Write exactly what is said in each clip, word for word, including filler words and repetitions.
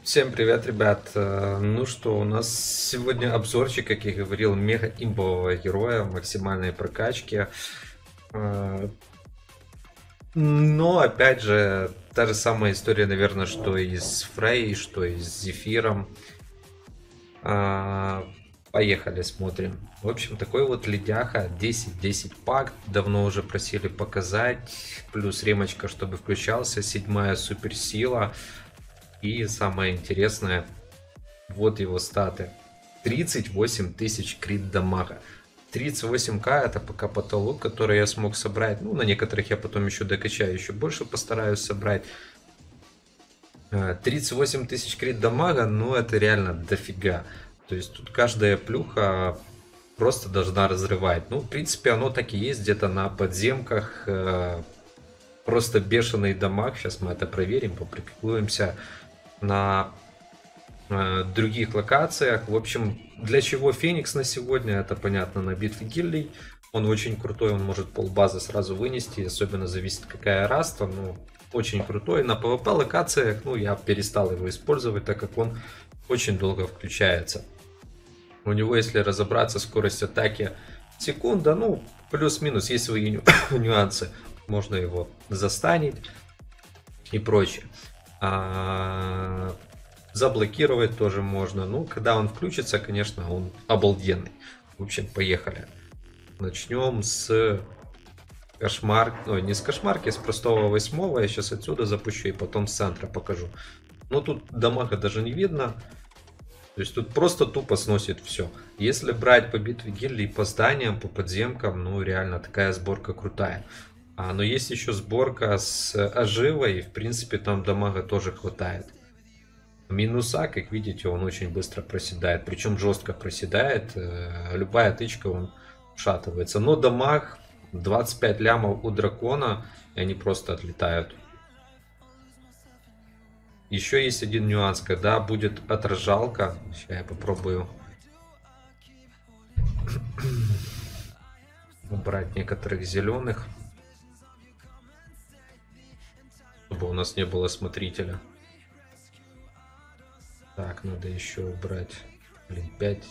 Всем привет, ребят! Э, Ну что, у нас сегодня обзорчик, как я говорил, мега имбового героя, максимальной прокачки. Э, Но, опять же, та же самая история, наверное, что и с Фрей, что и с Зефиром. Э, Поехали, смотрим. В общем, такой вот ледяха, десять десять пак, давно уже просили показать. Плюс ремочка, чтобы включался, седьмая суперсила. И самое интересное, вот его статы. тридцать восемь тысяч крит дамага. тридцать восемь ка это пока потолок, который я смог собрать. Ну, на некоторых я потом еще докачаю, еще больше постараюсь собрать. тридцать восемь тысяч крит дамага, ну это реально дофига. То есть тут каждая плюха просто должна разрывать. Ну, в принципе, оно так и есть где-то на подземках. Просто бешеный дамаг. Сейчас мы это проверим, попрактикуемся на э, других локациях. В общем, для чего Феникс на сегодня, это понятно, на битве гильдий. Он очень крутой, он может полбазы сразу вынести, особенно зависит какая раста, ну, очень крутой. На пэ вэ пэ локациях, ну, я перестал его использовать, так как он очень долго включается. У него, если разобраться, скорость атаки секунда, ну, плюс-минус, есть свои ню нюансы. Можно его застанить и прочее. А, заблокировать тоже можно. Ну, когда он включится, конечно, он обалденный. В общем, поехали. Начнем с кошмар... Ой, не с кошмарки, с простого восьмого. Я сейчас отсюда запущу и потом с центра покажу. Но тут дамага даже не видно. То есть тут просто тупо сносит все. Если брать по битве гильдий, по зданиям, по подземкам, ну реально такая сборка крутая. А, но есть еще сборка с оживой, и в принципе там дамага тоже хватает. Минуса, как видите, он очень быстро проседает, причем жестко проседает. Любая тычка он ушатывается. Но дамаг двадцать пять лямов у дракона, и они просто отлетают. Еще есть один нюанс, когда будет отражалка. Сейчас я попробую убрать некоторых зеленых, чтобы у нас не было смотрителя. Так, надо еще убрать, блин, пять.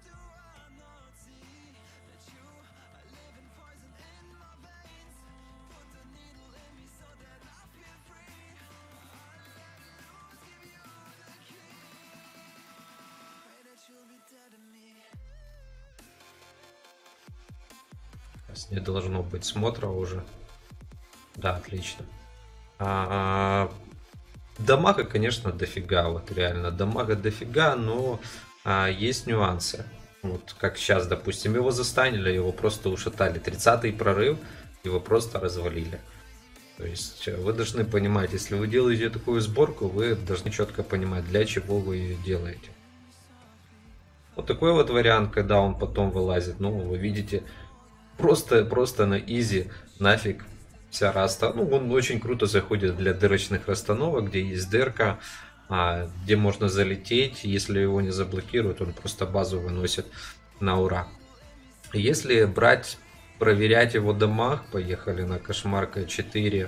Сейчас не должно быть смотра уже. Да, отлично. А, дамага, конечно, дофига, вот реально дамага дофига, но а, есть нюансы. Вот как сейчас, допустим, его застанили, его просто ушатали. тридцатый прорыв, его просто развалили. То есть вы должны понимать, если вы делаете такую сборку, вы должны четко понимать, для чего вы ее делаете. Вот такой вот вариант, когда он потом вылазит, ну, вы видите, просто, просто на изи, нафиг. Вся раста. Ну, он очень круто заходит для дырочных расстановок, где есть дырка, а, где можно залететь. Если его не заблокируют, он просто базу выносит на ура. Если брать, проверять его дамаг, поехали на кошмарка четыре.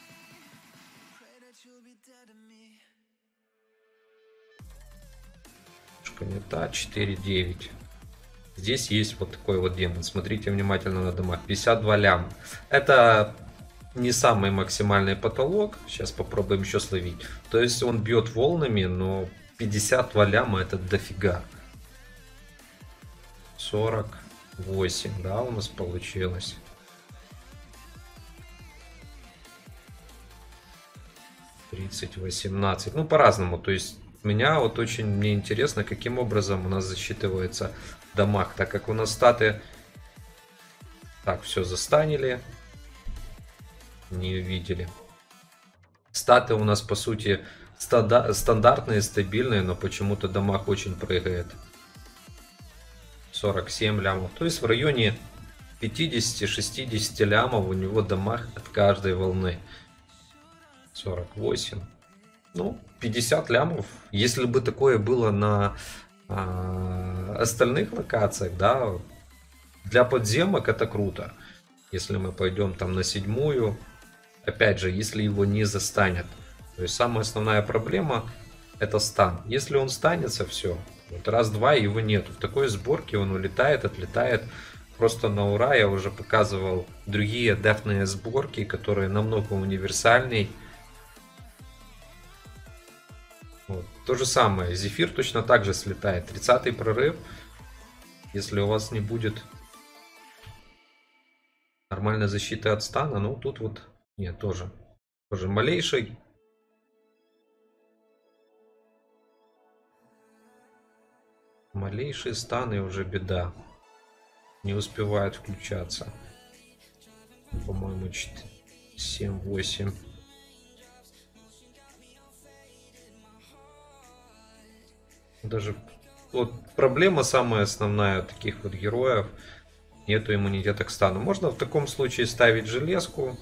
Не та, четыре девять. Здесь есть вот такой вот демон. Смотрите внимательно на дамаг. пятьдесят два ляма. Это не самый максимальный потолок. Сейчас попробуем еще словить. То есть он бьет волнами, но пятьдесят два ляма это дофига. сорок восемь, да, у нас получилось. тридцать, восемнадцать. Ну, по-разному. То есть меня вот очень мне интересно, каким образом у нас засчитывается дамаг. Так как у нас статы... Так, все застанили. Не увидели. Статы у нас по сути стандартные, стабильные, но почему-то дамаг очень прыгает. сорок семь лямов. То есть в районе пятьдесят-шестьдесят лямов у него дамаг от каждой волны. сорок восемь. Ну, пятьдесят лямов. Если бы такое было на а, остальных локациях, да, для подземок это круто. Если мы пойдем там на седьмую, опять же, если его не застанет. То есть самая основная проблема это стан. Если он станется, все. Вот раз-два, его нету. В такой сборке он улетает, отлетает. Просто на ура. Я уже показывал другие дефные сборки, которые намного универсальней. Вот. То же самое. Зефир точно так же слетает. тридцатый прорыв. Если у вас не будет нормальной защиты от стана, ну тут вот нет, тоже. Тоже малейший. Малейший стан и уже беда. Не успевает включаться. По-моему, семь-восемь. Даже вот проблема самая основная таких вот героев. Нету иммунитета к стану. Можно в таком случае ставить железку.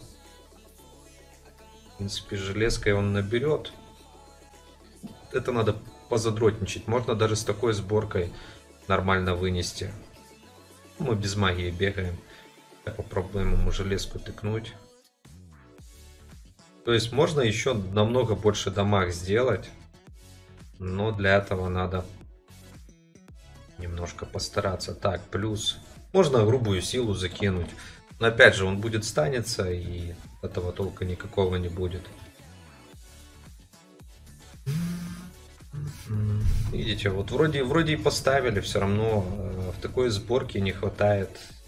В принципе, железкой он наберет. Это надо позадротничать. Можно даже с такой сборкой нормально вынести. Мы без магии бегаем. Попробуем ему железку тыкнуть. То есть можно еще намного больше дамаг сделать. Но для этого надо немножко постараться. Так, плюс. Можно грубую силу закинуть. Но опять же, он будет станется, и этого толка никакого не будет. Видите, вот вроде, вроде и поставили, все равно э, в такой сборке не хватает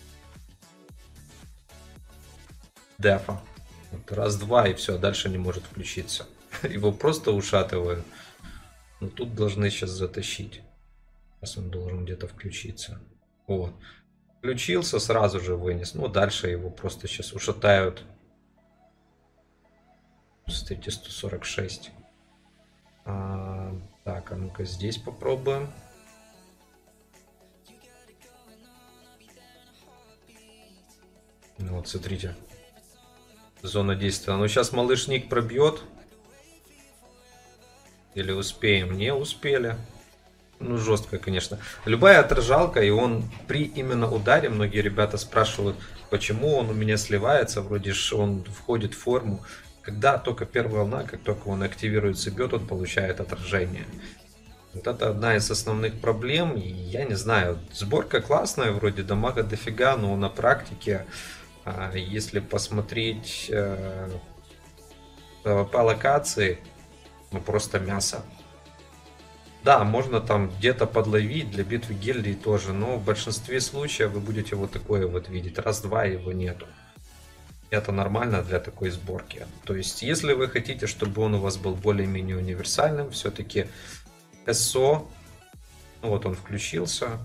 дефа. Вот раз-два и все, дальше не может включиться. Его просто ушатывают. Но тут должны сейчас затащить. Сейчас он должен где-то включиться. О, включился, сразу же вынес. Ну, дальше его просто сейчас ушатают. Смотрите, сто сорок шесть. А, так, а ну-ка здесь попробуем. Ну, вот, смотрите. Зона действия. Ну, сейчас малыш Ник пробьет. Или успеем? Не успели. Ну, жестко, конечно. Любая отражалка, и он при именно ударе, многие ребята спрашивают, почему он у меня сливается, вроде же он входит в форму. Когда только первая волна, как только он активируется, бьет, он получает отражение. Вот это одна из основных проблем. И я не знаю, сборка классная, вроде дамага дофига, но на практике, если посмотреть по локации, ну просто мясо. Да, можно там где-то подловить для битвы гильдий тоже, но в большинстве случаев вы будете вот такое вот видеть. Раз-два его нету. Это нормально для такой сборки. То есть, если вы хотите, чтобы он у вас был более-менее универсальным, все-таки СО, ну вот он включился,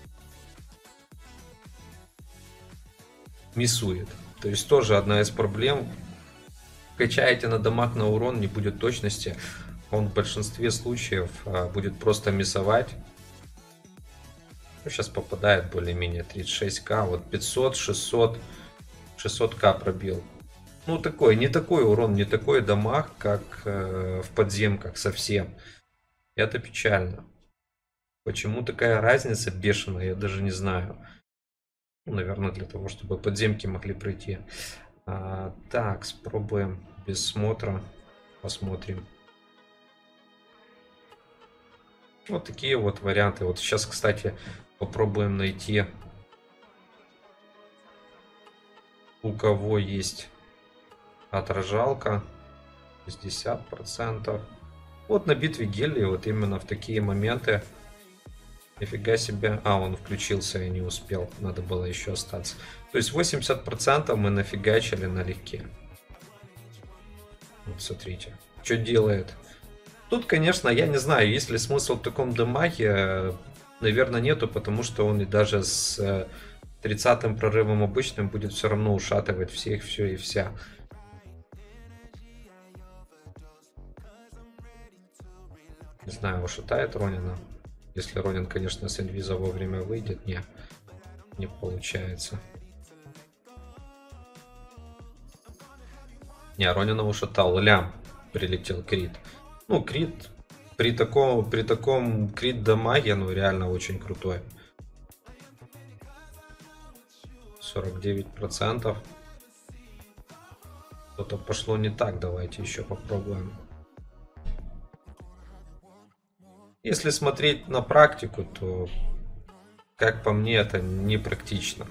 миссует. То есть, тоже одна из проблем. Качаете на дамаг, на урон, не будет точности. Он в большинстве случаев а, будет просто миссовать. Ну, сейчас попадает более-менее тридцать шесть ка. Вот пятьсот, шестьсот, шестьсот ка пробил. Ну, такой, не такой урон, не такой дамаг, как э, в подземках совсем. Это печально. Почему такая разница бешеная, я даже не знаю. Ну, наверное, для того, чтобы подземки могли пройти. А, так, спробуем без смотра. Посмотрим. Вот такие вот варианты. Вот сейчас, кстати, попробуем найти, у кого есть отражалка. шестьдесят процентов. Вот на битве гильдии, вот именно в такие моменты. Нифига себе. А, он включился и не успел. Надо было еще остаться. То есть восемьдесят процентов мы нафигачили налегке. Вот смотрите, что делает. Тут, конечно, я не знаю, есть ли смысл в таком дамаге. Наверное, нету, потому что он и даже с тридцатым прорывом обычным будет все равно ушатывать всех, все и вся. Не знаю, ушатает Ронина. Если Ронин, конечно, с инвиза вовремя выйдет. Не, не получается. Не, Ронина ушатал. Лям. Прилетел крит. Ну, крит при таком, при таком крит дамаге, ну, реально очень крутой. сорок девять процентов. Что-то пошло не так. Давайте еще попробуем. Если смотреть на практику, то, как по мне, это непрактично.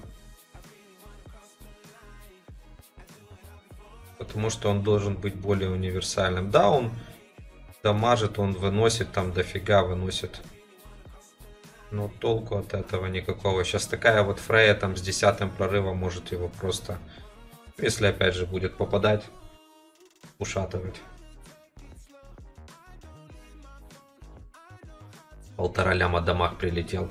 Потому что он должен быть более универсальным. Да, он дамажит, он выносит там дофига, выносит. Но толку от этого никакого. Сейчас такая вот Фрея там с десятым прорывом может его просто, если опять же будет попадать, ушатывать. Полтора ляма дамаг прилетел.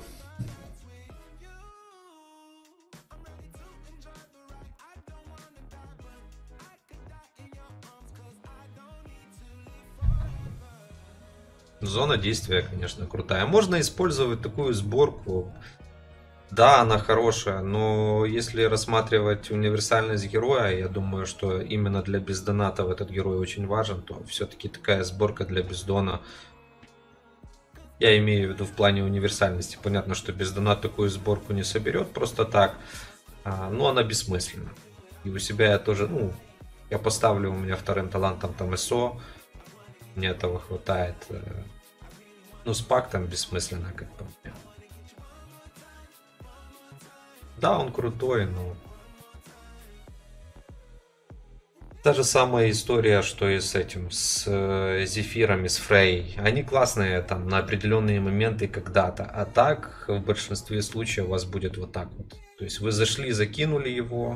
Зона действия, конечно, крутая. Можно использовать такую сборку. Да, она хорошая, но если рассматривать универсальность героя, я думаю, что именно для бездонатов этот герой очень важен, то все-таки такая сборка для бездона. Я имею в виду в плане универсальности. Понятно, что бездонат такую сборку не соберет просто так, но она бессмысленна. И у себя я тоже, ну, я поставлю, у меня вторым талантом там СО. Мне этого хватает. Ну, с пактом бессмысленно, как по мне. Да, он крутой, но... Та же самая история, что и с этим, с Зефиром и с Фрей. Они классные там на определенные моменты когда-то. А так, в большинстве случаев у вас будет вот так вот. То есть вы зашли, закинули его.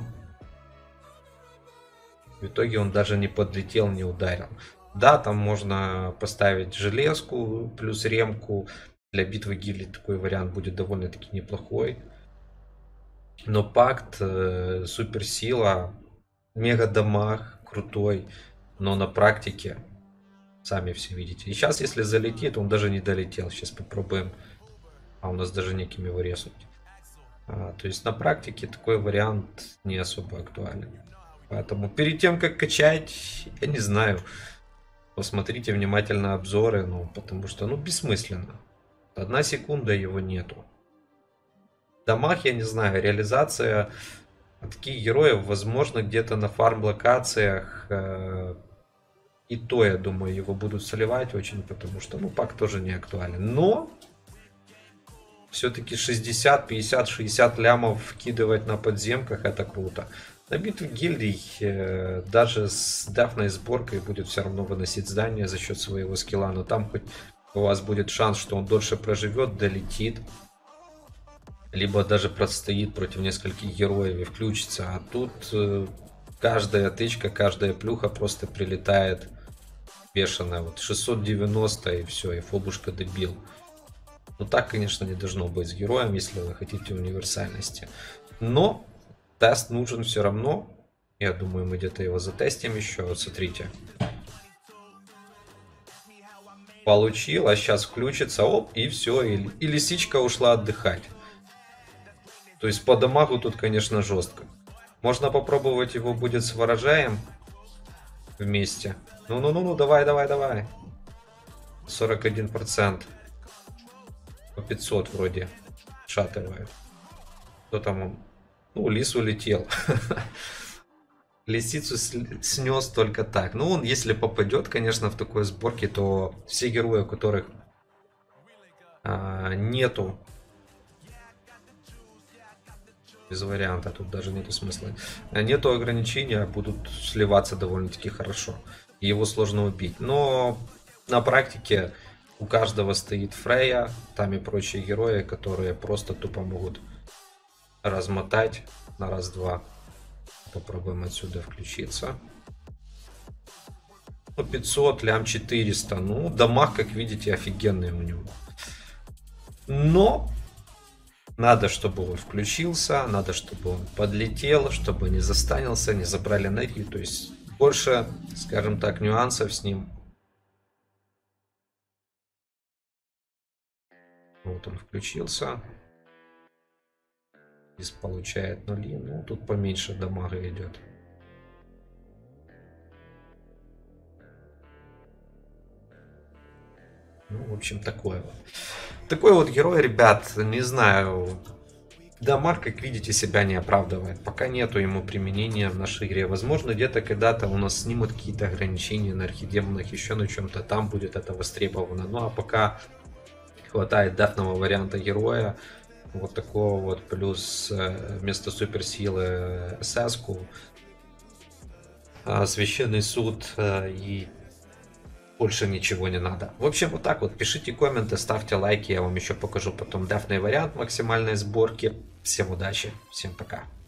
В итоге он даже не подлетел, не ударил. Да, там можно поставить железку плюс ремку. Для битвы гильдий такой вариант будет довольно-таки неплохой. Но пакт, э, суперсила, мега дамаг крутой. Но на практике, сами все видите. И сейчас, если залетит, он даже не долетел. Сейчас попробуем. А у нас даже неким его резнуть. А, то есть на практике такой вариант не особо актуален. Поэтому перед тем, как качать, я не знаю... Посмотрите внимательно обзоры, ну, потому что, ну, бессмысленно. Одна секунда его нету. Дамаг, я не знаю, реализация таких героев, возможно, где-то на фарм-локациях. Э, и то, я думаю, его будут сливать очень, потому что, ну, пак тоже не актуален. Но все-таки шестьдесят, пятьдесят, шестьдесят лямов вкидывать на подземках, это круто. На битве гильдий э, даже с дафной сборкой будет все равно выносить здание за счет своего скилла. Но там хоть у вас будет шанс, что он дольше проживет, долетит. Либо даже простоит против нескольких героев и включится. А тут э, каждая тычка, каждая плюха просто прилетает бешеная. Вот шестьсот девяносто и все, и фобушка добил. Ну так, конечно, не должно быть с героем, если вы хотите универсальности. Но... Тест нужен все равно. Я думаю, мы где-то его затестим еще. Вот смотрите. Получил, а сейчас включится. Оп, и все. И, и лисичка ушла отдыхать. То есть по дамагу тут, конечно, жестко. Можно попробовать его будет с ворожаем вместе. Ну-ну-ну, давай, давай, давай. сорок один процент. По пятьсот вроде шатывает. Кто там он? Ну, лис улетел. Лисицу снес только так. Ну, он, если попадет, конечно, в такой сборке, то все герои, у которых а, нету... Без варианта, тут даже нету смысла. Нету ограничения, будут сливаться довольно-таки хорошо. И его сложно убить. Но на практике у каждого стоит Фрея, там и прочие герои, которые просто тупо могут... размотать на раз-два. Попробуем отсюда включиться. Ну, пятьсот, лям четыреста. Ну, дамаг, как видите, офигенный у него. Но надо, чтобы он включился, надо, чтобы он подлетел, чтобы не застанился, не забрали энергию. То есть больше, скажем так, нюансов с ним. Вот он включился. Здесь получает нули. Ну, тут поменьше дамага идет. Ну, в общем, такое вот. Такой вот герой, ребят, не знаю. Дамаг, как видите, себя не оправдывает. Пока нету ему применения в нашей игре. Возможно, где-то когда-то у нас снимут какие-то ограничения на архидемонах, еще на чем-то. Там будет это востребовано. Ну, а пока хватает дефного варианта героя, вот такого вот, плюс э, вместо суперсилы эс-ку, э, священный суд э, и больше ничего не надо. В общем, вот так вот. Пишите комменты, ставьте лайки, я вам еще покажу потом дефный вариант максимальной сборки. Всем удачи, всем пока.